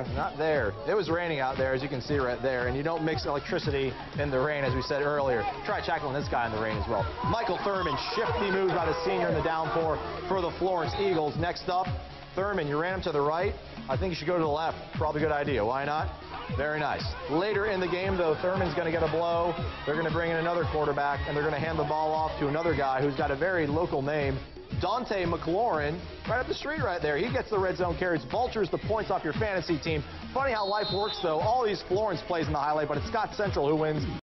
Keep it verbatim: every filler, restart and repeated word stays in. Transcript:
Not there. It was raining out there, as you can see right there, and you don't mix electricity in the rain, as we said earlier. Try tackling this guy in the rain as well. Michael Thurman, shifty moves by the senior in the downpour for the Florence Eagles. Next up, Thurman, you ran him to the right. I think you should go to the left. Probably a good idea. Why not? Very nice. Later in the game, though, Thurman's going to get a blow. They're going to bring in another quarterback, and they're going to hand the ball off to another guy who's got a very local name, Dante McLaurin, right up the street right there. He gets the red zone carries, vultures the points off your fantasy team. Funny how life works, though. All these Florence plays in the highlight, but it's Scott Central who wins.